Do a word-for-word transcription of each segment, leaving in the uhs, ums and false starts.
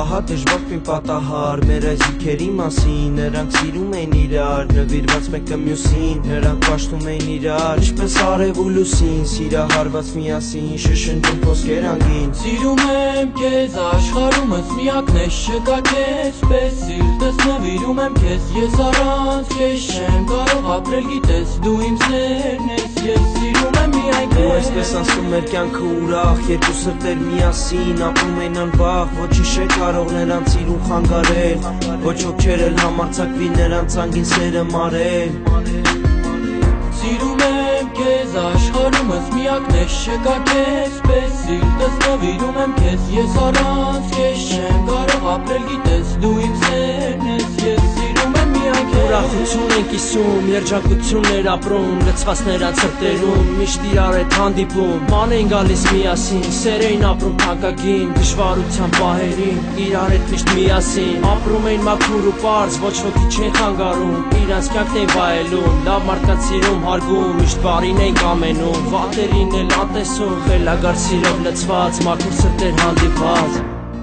ահա դժբախտին պատահար մեր այս զիքերի մասին նրանք սիրում էին իրար նվիրված մեկը մյուսին նրանք պաշտում էին իրար ինչպես արև ու լուսին սիրահարված միասին շշնջում խոսքեր անգին սիրում եմ քեզ աշխարհումս միակն ես չկա քեզ պես սիրտս նվիրում եմ քեզ ես առանց քեզ չեմ կարող ապրել գիտես դու իմ սերն ես ես սիրում եմ միայն քեզ ու այսպես անցնում էր կյանքը ուրախ երկու սրտեր միասին ապրում էին անվախ ոչինչ չէ կարող նրանց իրուն խանգարել ոչ ոք չէր էլ համարձակվի նրանց անգին սերը մարել սիրում եմ քեզ աշխարհումս միակն ես չկա քեզ պես սիրտս նվիրում եմ քեզ ես առանց քեզ չեմ կարող ապրել գիտես դու իմ սերն ես ես սիրում եմ միայն քեզ ուրախություն են կիսում երջանկություններ ապրում լցված նրանց սրտերում միշտ իրար հետ հանդիպում ման էին գալիս միասին սեր էին ապրում թանկագին դժվարության պահերին իրար հետ միշտ միասին ապրում էին մաքուր ու պարզ ոչ ոքի չեն խանգարում իրանց կյանքն էին վայելում լավ մարդկանց սիրում հարգում միշտ բարին էին կամենում վատերին էլ անտեսում խելագար սիրով լցված մաքուր սրտեր հանդիպած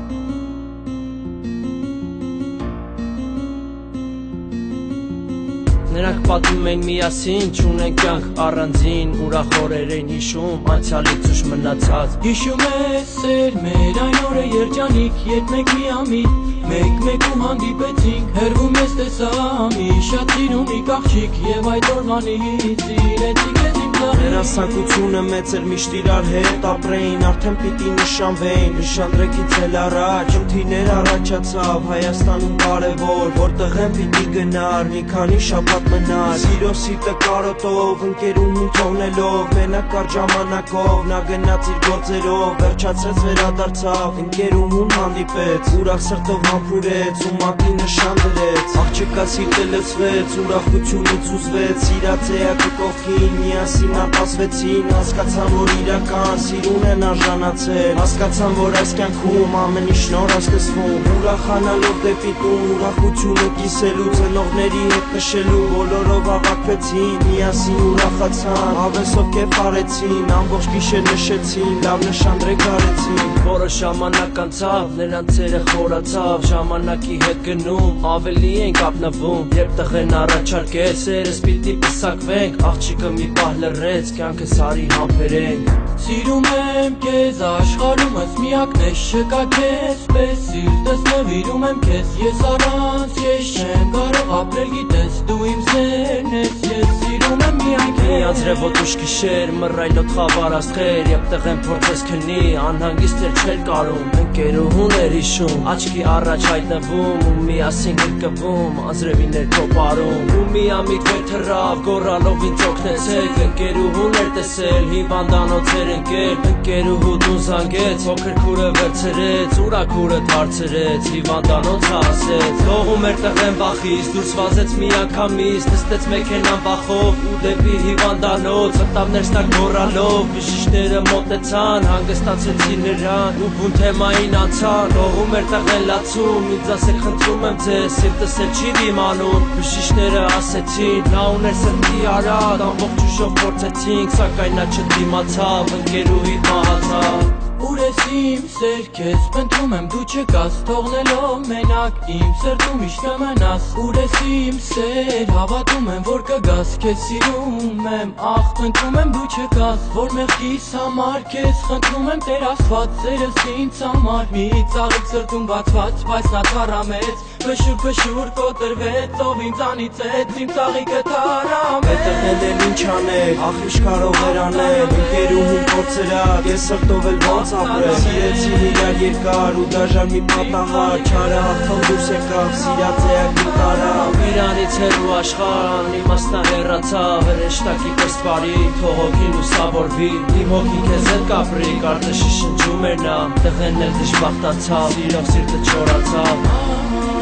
Նրանք պատմում են միասին, չունեն կյանք առանձին Ուրախ օրեր են հիշում, անցյալից ուշ մնացած Հիշում ես սեր մեր այն օրը երջանիկ Երբ մենք միամիտ, մեկ-մեկում հանդիպեցինք Հեռվում ես տեսա մի շատ սիրունիկ աղջիկ Եվ այդ օրվանից իրեցի քեզ իմ ծաղիկ Նրանց ցանկությունը մեծ էր միշտ իրար հետ ապրեին Արդեն պիտի նշանվեին, նշանրեկից էլ առաջ Խնդիրներ առաջացավ Հայաստանում կարևոր Որտեղ են պիտի գնար, մի քանի շաբաթ մնար Սիրո սիրտը կարոտով, ընկերուհուն թողնելով Մենակ կար ժամանակով, նա գնաց իր գործերով Վերջացրեց վերադարձավ, ընկերուհուն հանդիպեց Ուրախ սրտով համբուրեց, ու մատի նշան դրեց Աղջկա սիրտը լցվեց, ուրախությունից ուզվեց Սիրած էակը կողքին, միասին ապասվեցին Հասկացան, որ իրական սիրուն են արժանացել Հասկացան, որ այս կյանքում ամեն ինչ նոր ասկսվում Ուրախանալով դեպի տուն, ուրախությունը կիսելու Ծնողների հետ նշելու Բոլորով ավակվեցին, միասին ուրախացան Հավեսով կեփ արեցին, ամբողջ գիշեր նշեցին Լավ նշանրեք արեցին Որը ժամանակ անցավ, նրանց ցերը խորացավ Ժամանակի հետ գնում, ավելի ենք ապնվում Երբ տղեն առաջարկեց, սերս պիտի պսակվենք Աղջիկը մի պահ լռեց, կյանքս արի համբերենք Սիրում եմ քեզ աշխարհումս միակն ես չկա քեզ պես սիրտս նվիրում եմ քեզ ես առանց քեզ չեմ կարող ապրել գիտես դու իմ սերն ես ես սիրում եմ միայն քեզ Անձրևոտ ուշ գիշեր մռայլոտ խավար աստղեր Երբ տղեն փորձես քնի անհանգիստ էր չէր կարում Ընկերուհուն էր հիշում աչքի առաջ հայտնվում ու միասին գրկվում անձրևին էր կոպարում ու միամիտ վեր թռավ գոռալով ինձ օգնեցեք Ընկերուհուն էր տեսել հիվանդանոց ընկեր ընկերուհու դու զանգեց փոքր քուրը վերցրեց ուրախուրը դարձրեց հիվանդանոց հասեց թողում էր տղեն վախից դուրս վազեց մի անգամից նստեց մեքենան վախով ու դեպի հիվանդանոց վտամներ ստակ գոռալով բժիշկները մոտեցան հանգստացրեցին նրան ու բուն թեմային անցան թողում էր տղեն լացում ինձ ասեք խնդրում եմ ձեզ սիրտս էլ չի դիմանում բժիշկները ասեցին նա ուներ սրտի արատ ամբողջ ուժով փորձեցինք սակայն նա չդիմացավ Ընկերուհի մահացավ Ուր ես իմ սեր քեզ փնտրում եմ դու չկաս թողնելով մենակ իմ սրտում միշտ կմնաս Ուր ես իմ սեր հավատում եմ որ կգաս քեզ սիրում եմ ախ փնտրում եմ դու չկաս որ մեղքիս համար քեզ խնդրում եմ Տեր Աստված սերս ինձ համար մի ծաղիկ սրտում բացված բայց նա թարամեց Փշուր փշուր կոտրվեց ով ինձանից հետ իմ ծաղիկը թարամեց Այդտեղ էլ ինչ անել ախ ինչ կարող էր անել ընկերուհուն փորձերա ես սրտով էլ ոնց ապրել Սիրեցին իրար երկար ու դաժան մի պատահար Չարը հաղթող դուրս եկավ սիրած էակի տարավ Իրանից հեռու աշխարհ իմաստա հեռացավ հրեշտակի պես բարի թող հոգին լուսավորվի Իմ հոգին քեզ հետ կապրի կարծես շշնջում էր նա Տղեն էլ դժբախտացավ սիրով սիրտը չորացավ